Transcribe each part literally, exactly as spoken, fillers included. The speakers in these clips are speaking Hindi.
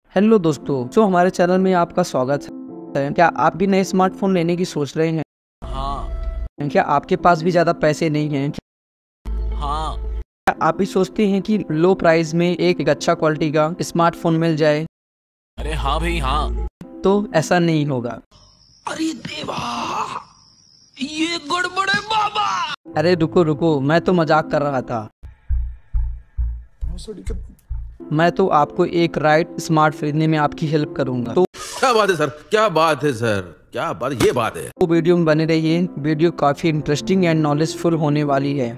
हेलो दोस्तों, तो हमारे चैनल में आपका स्वागत है। क्या आप भी नए स्मार्टफोन लेने की सोच रहे हैं? हाँ। क्या आपके पास भी ज़्यादा पैसे नहीं हैं? हाँ। क्या आप भी सोचते हैं कि लो प्राइस में एक, एक अच्छा क्वालिटी का स्मार्टफोन मिल जाए? अरे हाँ भाई हाँ। तो ऐसा नहीं होगा। अरे देवा, ये गड़बड़ है बाबा। अरे रुको रुको, मैं तो मजाक कर रहा था। मैं तो आपको एक राइट स्मार्ट खरीदने में आपकी हेल्प करूंगा। तो क्या बात है सर, क्या बात है सर, क्या बात, ये बात है। तो वीडियो में बने रहिए। वीडियो काफी इंटरेस्टिंग एंड नॉलेजफुल होने वाली है।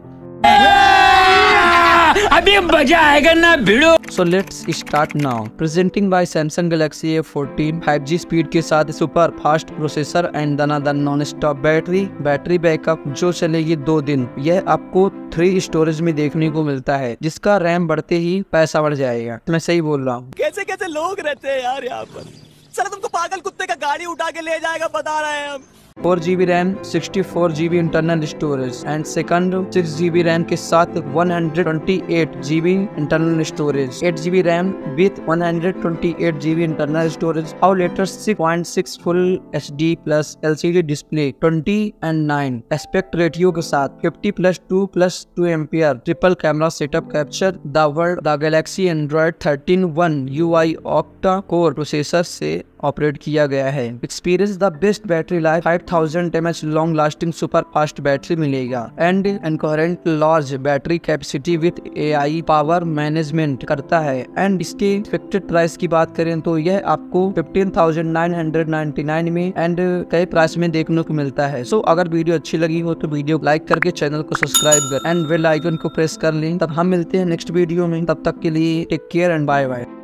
अभी मजा आएगा ना भिड़ो। So let's start now. Presenting by Samsung Galaxy A fourteen, five G speed के साथ सुपर फास्ट प्रोसेसर एंड दनादन non stop battery battery backup जो चलेगी दो दिन। यह आपको थ्री स्टोरेज में देखने को मिलता है, जिसका रैम बढ़ते ही पैसा बढ़ जाएगा। मैं सही बोल रहा हूँ? कैसे कैसे लोग रहते हैं यार यहाँ पर। सर तुमको पागल कुत्ते का गाड़ी उठा के ले जाएगा, बता रहे हैं हम। Four G B RAM, sixty four G B internal storage and second six G B RAM के साथ one hundred twenty eight G B internal storage, eight G B RAM with one hundred twenty eight G B internal storage और latest six point six full H D plus L C D display, twenty and nine aspect ratio के साथ, fifty plus two plus two ampere triple camera setup capture the world the Galaxy Android thirteen one U I octa core processor से ऑपरेट किया गया है। Experience the best battery life, five thousand M H long lasting super fast battery मिलेगा and incoherent large battery capacity with A I power management करता है। एंड इसके एक्सपेक्टेड प्राइस की बात करें तो यह आपको fifteen thousand nine hundred ninety nine में एंड कई प्राइस में देखने को मिलता है। सो so, अगर वीडियो अच्छी लगी हो तो वीडियो लाइक करके चैनल को सब्सक्राइब कर एंड बेल आइकन को प्रेस कर लें। तब हम मिलते हैं नेक्स्ट वीडियो में। तब तक के लिए take care and bye bye.